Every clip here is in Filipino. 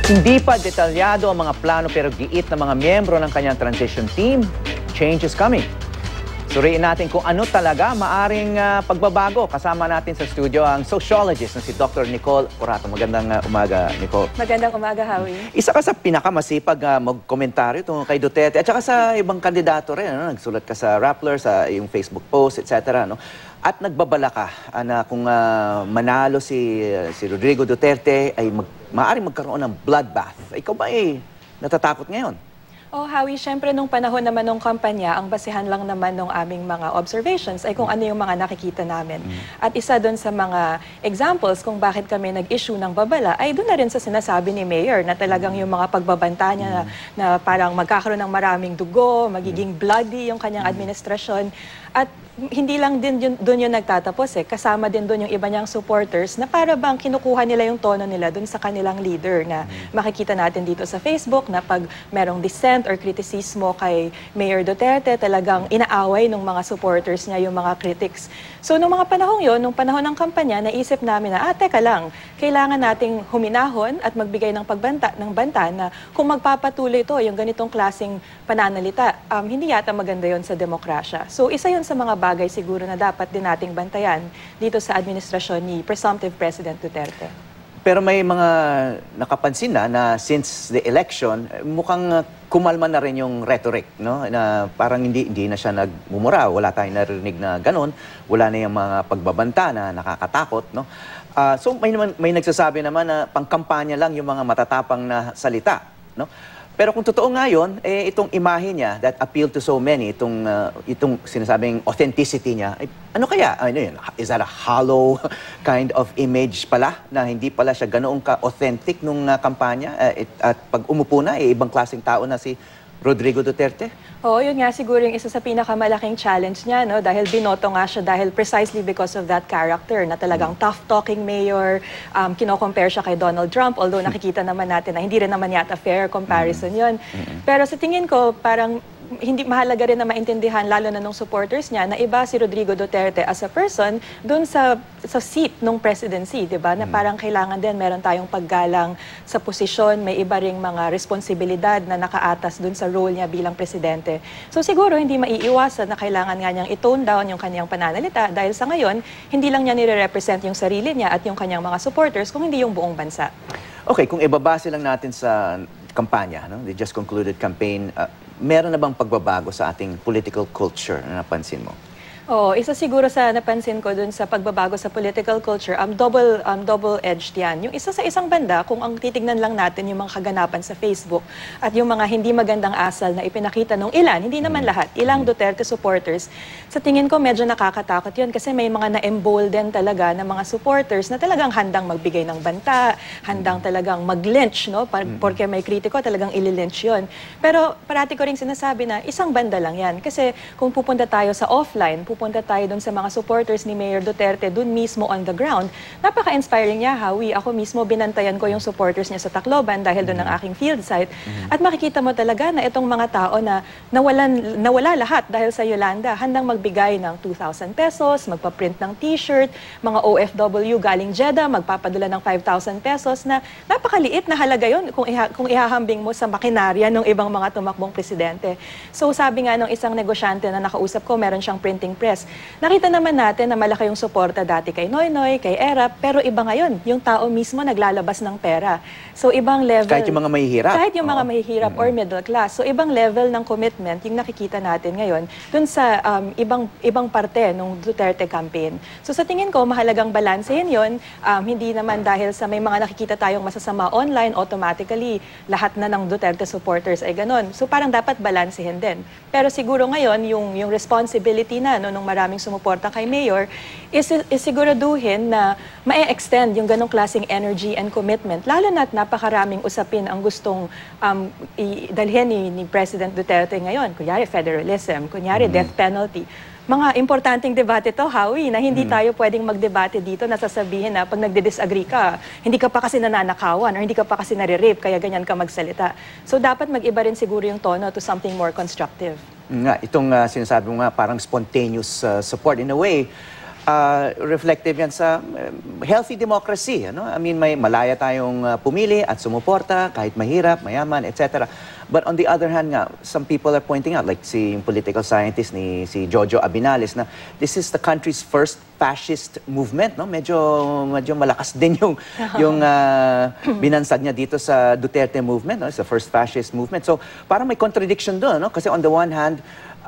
Hindi pa detalyado ang mga plano pero giit na mga miyembro ng kanyang transition team. Change is coming. Suriin natin kung ano talaga maaring pagbabago. Kasama natin sa studio ang sociologist na si Dr. Nicole Curato. Magandang umaga, Nicole. Magandang umaga, Howie. Isa ka sa pinakamasipag magkomentaryo tungkol kay Duterte at saka sa ibang kandidato rin. Ano? Nagsulat ka sa Rappler, sa iyong Facebook post, etc. No? At nagbabala ka na kung manalo si Rodrigo Duterte ay maaaring magkaroon ng bloodbath. Ikaw ba natatakot ngayon? Oh, Howie, syempre nung panahon naman ng kampanya, ang basihan lang naman ng aming mga observations ay kung ano yung mga nakikita namin. At isa doon sa mga examples kung bakit kami nag-issue ng babala ay doon na rin sa sinasabi ni Mayor na talagang yung mga pagbabanta niya na parang magkakaroon ng maraming dugo, magiging bloody yung kanyang administrasyon. At hindi lang din doon yung nagtatapos kasama din doon yung iba niyang supporters na para bang kinukuha nila yung tono nila doon sa kanilang leader na makikita natin dito sa Facebook na pag merong dissent or kritisismo kay Mayor Duterte, talagang inaaway ng mga supporters niya yung mga critics. So nung mga panahong yon, nung panahon ng kampanya, naisip namin na, teka lang, kailangan nating huminahon at magbigay ng banta na kung magpapatuloy ito, yung ganitong klaseng pananalita, hindi yata maganda yon sa demokrasya. So isa yon sa mga bagay siguro na dapat din nating bantayan dito sa administrasyon ni Presumptive President Duterte. Pero may mga nakapansin na since the election, mukhang kumalma na rin yung rhetoric, no? Na parang hindi na siya nagmumura, wala tayong narinig na ganun, wala na yung mga pagbabanta na nakakatakot, no? So may nagsasabi naman na pangkampanya lang yung mga matatapang na salita, no? Pero kung totoo nga yun, itong imahe niya that appealed to so many, itong sinasabing authenticity niya, ano kaya? Ano yun? Is that a hollow kind of image pala na hindi pala siya ganoong ka-authentic nung kampanya? At pag umupo na, ibang klaseng tao na si Rodrigo Duterte? Oo, yun nga siguro yung isa sa pinakamalaking challenge niya, no? Dahil binoto nga siya dahil precisely because of that character na talagang tough-talking mayor, kino-compare siya kay Donald Trump, although nakikita naman natin na hindi rin naman yata fair comparison yun. Pero sa tingin ko, parang hindi mahalaga rin na maintindihan lalo na nung supporters niya na iba si Rodrigo Duterte as a person dun sa seat nung presidency, 'di ba? Na parang kailangan din meron tayong paggalang sa posisyon, may iba ring mga responsibilidad na nakaatas dun sa role niya bilang presidente. So siguro hindi maiiwasan na kailangan nga niyang i-tone down yung kanyang pananalita dahil sa ngayon hindi lang niya nire-represent yung sarili niya at yung kanyang mga supporters kung hindi yung buong bansa. Okay, kung ibabase lang natin sa kampanya, no? The just concluded campaign, meron na bang pagbabago sa ating political culture na napansin mo? Oo, isa siguro sa napansin ko dun sa pagbabago sa political culture, double-edged yan. Yung isa sa isang banda, kung ang titignan lang natin yung mga kaganapan sa Facebook at yung mga hindi magandang asal na ipinakita nung ilan, hindi naman lahat, ilang Duterte supporters, sa tingin ko medyo nakakatakot yun kasi may mga na-embolden talaga na mga supporters na talagang handang magbigay ng banta, handang talagang mag-lynch, no? Porque may kritiko, talagang ili-lynch yun. Pero parati ko rin sinasabi na isang banda lang yan. Kasi kung pupunta tayo sa offline, pupunta tayo doon sa mga supporters ni Mayor Duterte doon mismo on the ground. Napaka-inspiring niya, Howie. Ako mismo binantayan ko yung supporters niya sa Tacloban dahil doon ang aking field site. At makikita mo talaga na itong mga tao na nawala lahat dahil sa Yolanda, handang magbigay ng 2,000 pesos, magpa-print ng t-shirt, mga OFW galing Jeddah, magpapadala ng 5,000 pesos na napakaliit na halaga yon kung ihahambing mo sa makinarya ng ibang mga tumakbong presidente. So sabi nga ng isang negosyante na nakausap ko, meron siyang printing press. Nakita naman natin na malaki yung suporta dati kay Noynoy, kay Erap, pero iba ngayon, yung tao mismo naglalabas ng pera. So ibang level. Kahit yung mga mahihirap. Kahit yung mga mahihirap or middle class. So ibang level ng commitment yung nakikita natin ngayon dun sa ibang parte ng Duterte campaign. So sa tingin ko, mahalagang balansehin yun. Hindi naman dahil sa may mga nakikita tayong masasama online, automatically lahat na ng Duterte supporters ay ganon. So parang dapat balansehin din. Pero siguro ngayon, yung responsibility na nung maraming sumuporta kay Mayor, is siguraduhin na ma-extend yung ganong klaseng energy and commitment. Lalo na't napakaraming usapin ang gustong idalhin ni President Duterte ngayon. Kunyari, federalism. Kunyari, death penalty. Mga importanteng debate to, Howie, na hindi tayo pwedeng magdebate dito na sasabihin na pag nagdi-disagree ka, hindi ka pa kasi nananakawan or hindi ka pa kasi nare-rape, kaya ganyan ka magsalita. So dapat mag-iba rin siguro yung tono to something more constructive. Nga, itong sinasabi mo nga parang spontaneous support in a way, reflective yan sa healthy democracy. Ano? I mean, may malaya tayong pumili at sumuporta kahit mahirap, mayaman, etc. But on the other hand nga, some people are pointing out, like si political scientist si Jojo Abinales, na this is the country's first fascist movement. No? Medyo malakas din yung binansag niya dito sa Duterte movement. No? It's the first fascist movement. So parang may contradiction doon. No? Kasi on the one hand,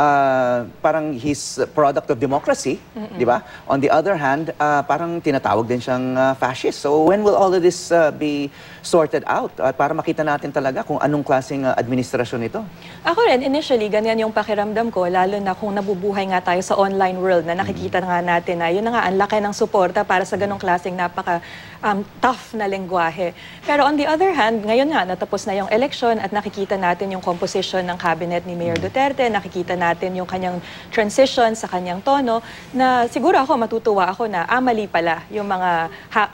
parang he's a product of democracy, di ba? On the other hand, parang tinatawag din siyang fascist. So when will all of this be sorted out? Para makita natin talaga kung anong klaseng administrasyon ito. Ako rin, initially, ganyan yung pakiramdam ko, lalo na kung nabubuhay nga tayo sa online world na nakikita nga natin na yun na nga, ang laki ng suporta para sa ganong klaseng tough na lengguwahe. Pero on the other hand, ngayon nga, natapos na yung election at nakikita natin yung composition ng cabinet ni Mayor Duterte, nakikita natin yung kanyang transition sa kanyang tono, na siguro matutuwa ako na mali pala yung mga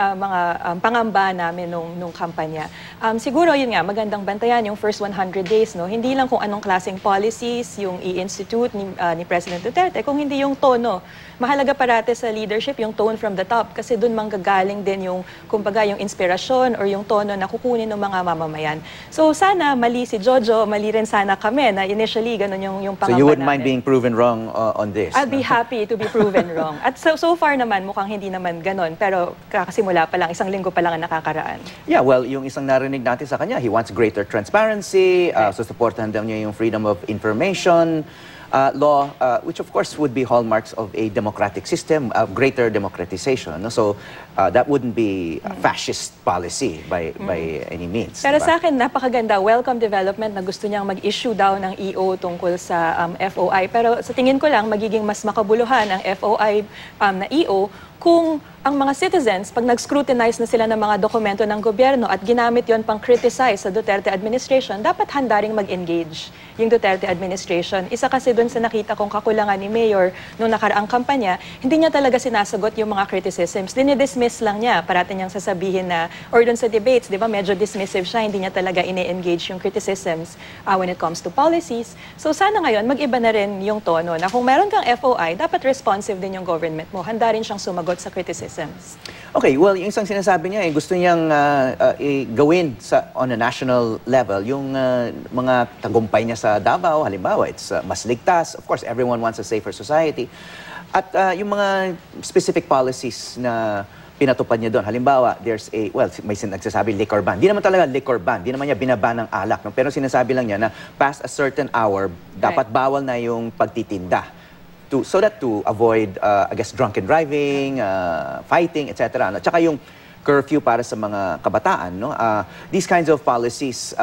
pangamba namin nung kampanya. Siguro yun nga, magandang bantayan yung first 100 days, no? Hindi lang kung anong klaseng policies yung i-institute ni President Duterte, kung hindi yung tono. Mahalaga parate sa leadership yung tone from the top kasi doon manggagaling din yung, kumbaga, yung inspirasyon or yung tono na kukunin ng mga mamamayan. So sana mali si Jojo, mali rin sana kami na initially ganun yung pangamba. So you wouldn't mind being proven wrong on this? I'll be happy to be proven wrong. At so far naman, mukhang hindi naman ganun. Pero kakasimula pa lang, isang linggo pa lang ang nakakaraan. Yeah, well, yung isang narinig natin sa kanya, he wants greater transparency, so supportan daw niya yung freedom of information law, which of course would be hallmarks of a democratic system, greater democratization. No? So that wouldn't be a fascist policy by any means. Pero sa akin, napakaganda. Welcome development na gusto niyang mag-issue daw ng EO tungkol sa FOI. Pero sa tingin ko lang, magiging mas makabuluhan ang FOI na EO kung ang mga citizens, pag nag-scrutinize na sila ng mga dokumento ng gobyerno at ginamit yon pang criticize sa Duterte administration, dapat handa ring mag-engage yung Duterte administration. Isa kasi doon sa nakita kong kakulangan ni Mayor nung nakaraang kampanya, hindi niya talaga sinasagot yung mga criticisms. Dinidismiss lang niya. Parati niyang sasabihin na, or doon sa debates, di ba, medyo dismissive siya, hindi niya talaga ine-engage yung criticisms when it comes to policies. So sana ngayon, mag-iba na rin yung tono na kung meron kang FOI, dapat responsive din yung government mo. Handa rin siyang sumagot sa criticisms. Okay, well, yung isang sinasabi niya, gusto niyang gawin on a national level yung mga tagumpay niya sa Davao, halimbawa, it's mas ligtas. Of course, everyone wants a safer society. At yung mga specific policies na pinatupad niya doon. Halimbawa, may nagsasabi liquor ban. Di naman talaga liquor ban. Di naman niya binaban ng alak. No? Pero sinasabi lang niya na past a certain hour, dapat bawal na yung pagtitinda. So that to avoid, I guess, drunken driving, fighting, etc. At saka yung curfew para sa mga kabataan. No? These kinds of policies,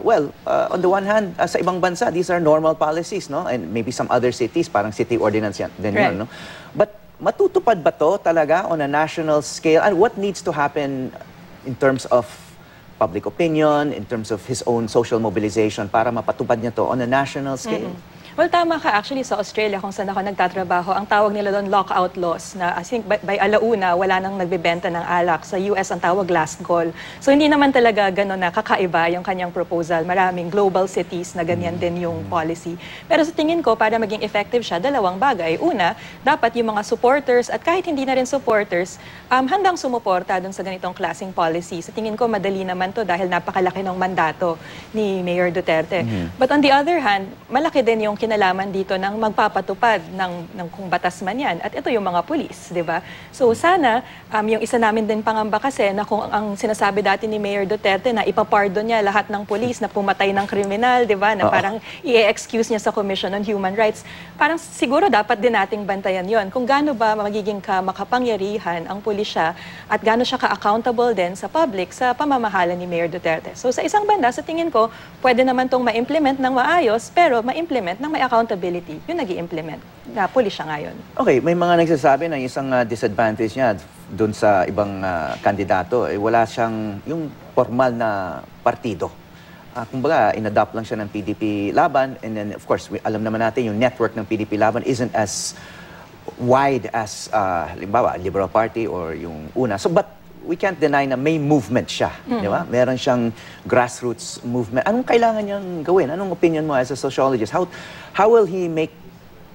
on the one hand, sa ibang bansa, these are normal policies. No? And maybe some other cities, parang city ordinance din yun. No? But matutupad ba to talaga on a national scale? And what needs to happen in terms of public opinion, in terms of his own social mobilization para mapatupad niya to on a national scale? Well, tama ka. Actually, sa Australia, kung saan ako nagtatrabaho, ang tawag nila doon lockout laws na I think by alauna, wala nang nagbebenta ng alak. Sa US, ang tawag last call. So, hindi naman talaga gano'n na kakaiba yung kanyang proposal. Maraming global cities na ganyan din yung policy. Pero sa tingin ko, para maging effective siya, dalawang bagay. Una, dapat yung mga supporters at kahit hindi na rin supporters, handang sumuporta doon sa ganitong klaseng policy. Sa tingin ko, madali naman to dahil napakalaki ng mandato ni Mayor Duterte. But on the other hand, malaki din yung kinalaman dito ng magpapatupad ng kung batas man yan. At ito yung mga pulis, di ba? So sana, yung isa namin din pangamba kasi na kung ang sinasabi dati ni Mayor Duterte na ipapardon niya lahat ng pulis na pumatay ng kriminal, di ba? Na parang i-excuse niya sa Commission on Human Rights. Parang siguro dapat din nating bantayan yon. Kung gaano ba magiging makapangyarihan ang pulisya at gaano siya ka-accountable din sa public sa pamamahala ni Mayor Duterte. So sa isang banda, sa tingin ko, pwede naman itong ma-implement ng maayos, pero ma-implement ng may accountability, yung nag-i-implement na pulis siya ngayon. Okay, may mga nagsasabi na isang disadvantage niya doon sa ibang kandidato, wala siyang yung formal na partido. Kumbaga, in-adopt lang siya ng PDP Laban, and then of course, alam naman natin yung network ng PDP Laban isn't as wide as, halimbawa, Liberal Party or yung una. So, but we can't deny na may movement siya, di ba? Meron siyang grassroots movement. Anong kailangan niyang gawin? Anong opinion mo as a sociologist? How will he make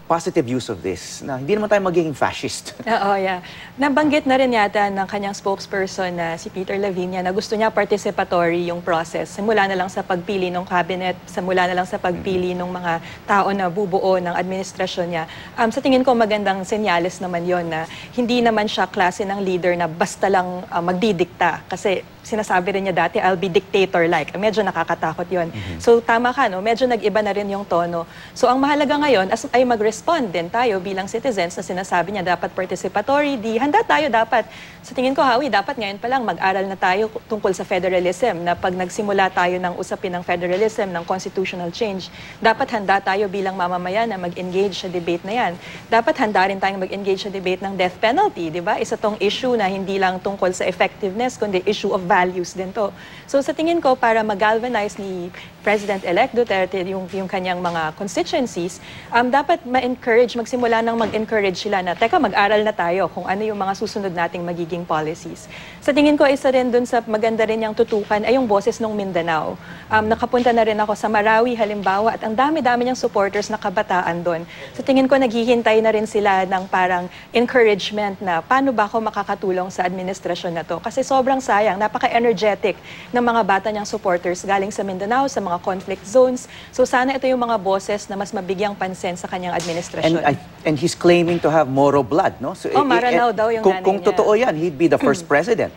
positive use of this, na hindi naman tayo magiging fascist. Oo, yeah. Nabanggit na rin yata ng kanyang spokesperson na si Peter Lavinia na gusto niya participatory yung process. Simula na lang sa pagpili ng cabinet, simula na lang sa pagpili ng mga tao na bubuo ng administrasyon niya. Sa tingin ko magandang senyales naman yon na hindi naman siya klase ng leader na basta lang magdidikta. Kasi sinasabi rin niya dati, I'll be dictator-like. Medyo nakakatakot yon. So tama ka, no? Medyo nag-iba na rin yung tono. So ang mahalaga ngayon ay mag-respond din tayo bilang citizens na sinasabi niya dapat participatory, di handa tayo dapat. Sa tingin ko, Howie, dapat ngayon pa lang mag-aral na tayo tungkol sa federalism na pag nagsimula tayo ng usapin ng federalism, ng constitutional change, dapat handa tayo bilang mamamayan na mag-engage sa debate na yan. Dapat handa rin tayong mag-engage sa debate ng death penalty, di ba? Isa tong issue na hindi lang tungkol sa effectiveness, kundi issue of values din to. So sa tingin ko, para mag-galvanize ni President-elect Duterte yung kanyang mga constituencies, dapat ma-encourage, magsimula nang mag-encourage sila na, teka, mag-aral na tayo kung ano yung mga susunod nating magiging policies. Sa tingin ko, isa rin dun sa maganda rin yung tutukan ay yung boses ng Mindanao. Nakapunta na rin ako sa Marawi, halimbawa, at ang dami-dami niyang supporters na kabataan doon. Sa tingin ko, naghihintay na rin sila ng parang encouragement na paano ba ako makakatulong sa administrasyon na to. Kasi sobrang sayang, napaka-energetic ng mga bata niyang supporters galing sa Mindanao, sa mga conflict zones. So sana ito yung mga boses na mas mabigyang pansin sa kanyang administrasyon. And he's claiming to have Moro blood, no? So, Maranao daw yung nanay kung niya. totoo yan, he'd be the first president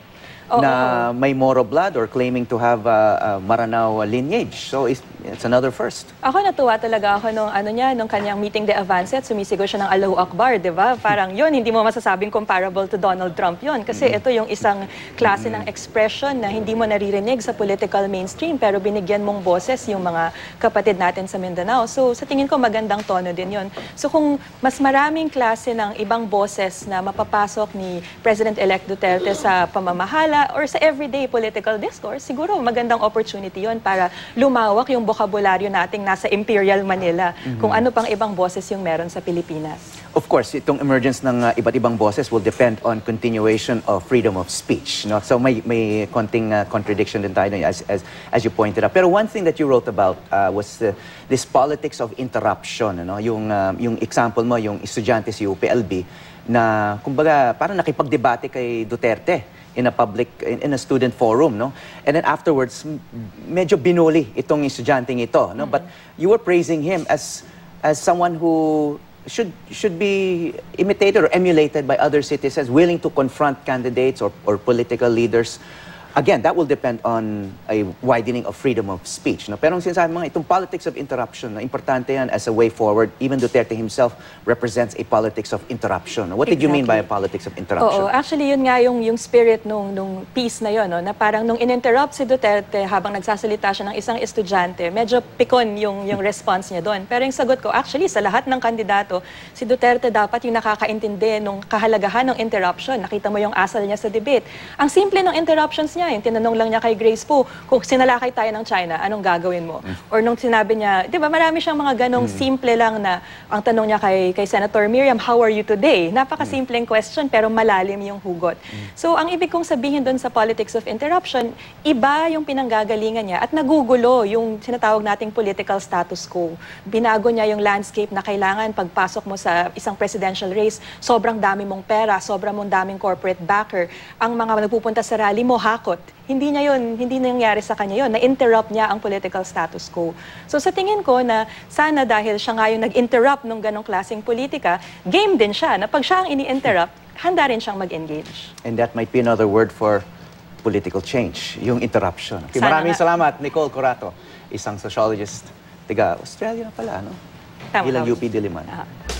na may Moro blood or claiming to have Maranao lineage. So it's another first. Ako natuwa talaga ako nung kanyang meeting de avance at sumisigaw siya ng Allahu Akbar, di ba? Parang yun, hindi mo masasabing comparable to Donald Trump yun. Kasi ito yung isang klase ng expression na hindi mo naririnig sa political mainstream pero binigyan mong boses yung mga kapatid natin sa Mindanao. So sa tingin ko magandang tono din yun. So kung mas maraming klase ng ibang boses na mapapasok ni President-elect Duterte sa pamamahala or sa everyday political discourse, siguro magandang opportunity yun para lumawak yung bokabularyo nating nasa Imperial Manila, kung ano pang ibang boses yung meron sa Pilipinas. Of course, itong emergence ng iba't ibang bosses will depend on continuation of freedom of speech. No? So may konting contradiction din tayo as you pointed out. Pero one thing that you wrote about was this politics of interruption. Ano? Yung example mo, yung estudyante si UPLB na kumbaga parang nakipagdebate kay Duterte in a student forum, no? And then afterwards, medyo binuli itong estudyanteng ito, no? But you were praising him as someone who should be imitated or emulated by other citizens willing to confront candidates or political leaders. Again, that will depend on a widening of freedom of speech. No? Pero ang sinasabi mga itong politics of interruption, no? Importante yan as a way forward. Even Duterte himself represents a politics of interruption. No? What did you mean by a politics of interruption? Oo, actually yun nga yung spirit nung piece na yun, no? Na parang nung in-interrupt si Duterte habang nagsasalita siya ng isang estudyante, medyo pikon yung response niya doon. Pero yung sagot ko, actually sa lahat ng kandidato, si Duterte dapat yung nakakaintindi nung kahalagahan ng interruption. Nakita mo yung asal niya sa debate. Ang simple ng interruptions niya, yung tinanong lang niya kay Grace Poe, kung sinalakay tayo ng China, anong gagawin mo? Or nung sinabi niya, di ba marami siyang mga ganong simple lang na, ang tanong niya kay Senator Miriam, how are you today? Napakasimpleng question pero malalim yung hugot. So ang ibig kong sabihin doon sa politics of interruption, iba yung pinanggagalingan niya at nagugulo yung sinatawag nating political status quo. Binago niya yung landscape na kailangan pagpasok mo sa isang presidential race, sobrang dami mong pera, sobrang mong daming corporate backer. Ang mga nagpupunta sa rally mo, hakot. Hindi nangyari sa kanya yun. Na-interrupt niya ang political status quo. So sa tingin ko na sana dahil siya nga yung nag-interrupt nung ganong klaseng politika, game din siya na pag siya ang ini-interrupt, handa rin siyang mag-engage. And that might be another word for political change, yung interruption. Okay, maraming salamat, Nicole Curato, isang sociologist, tiga Australia na pala, no? Tama, Ilang UP Diliman.